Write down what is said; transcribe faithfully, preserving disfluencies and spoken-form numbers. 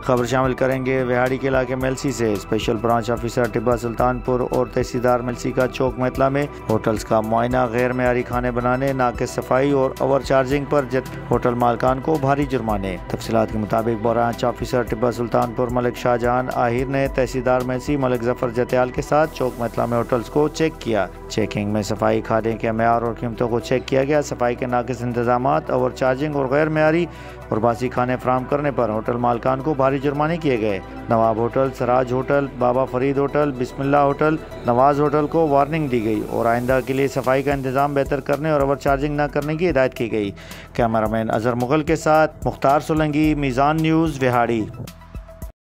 खबर शामिल करेंगे विहाड़ी के इलाके मेलसी से special branch officer Tibba Sultanpur और तहसीलदार मेलसी का चौक मतला में होटल्स का मुआयना, गैर मेयारी खाने बनाने, नाकिस सफाई और ओवर चार्जिंग पर होटल मालकान को भारी जुर्माने। तफसीलात के मुताबिक ब्रांच ऑफिसर टिब्बा सुल्तानपुर मलिक शाहजहान आहिर ने तहसीलदार मेलसी मलिक जफर जतियाल के साथ चौक मतला में होटल्स को चेक किया। चेकिंग में सफाई, खाने के म्यार और कीमतों को चेक किया गया। सफाई के नाकिस इंतजाम, ओवर चार्जिंग और गैर मेयारी और बासी खाने फराहम करने पर होटल मालकान को भारी जुर्माने किए गए। Nawab hotel, Saraj hotel, Baba Farid hotel, Bismillah hotel, Nawaz hotel को वार्निंग दी गई और आइंदा के लिए सफाई का इंतजाम बेहतर करने और ओवर चार्जिंग न करने की हिदायत की गई। कैमरामैन अजहर मुगल के साथ मुख्तार सोलंकी, मीज़ान न्यूज़, विहाड़ी।